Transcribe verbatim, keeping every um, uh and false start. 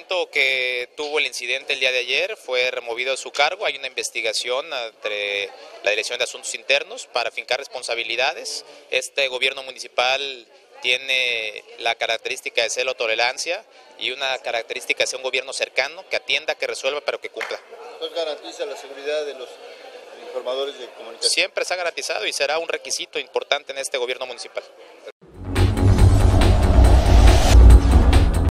elemento que tuvo el incidente el día de ayer fue removido de su cargo. Hay una investigación entre la Dirección de Asuntos Internos para fincar responsabilidades. Este gobierno municipal tiene la característica de cero tolerancia y una característica de ser un gobierno cercano, que atienda, que resuelva, pero que cumpla. ¿Entonces garantiza la seguridad de los informadores de comunicación? Siempre se ha garantizado y será un requisito importante en este gobierno municipal.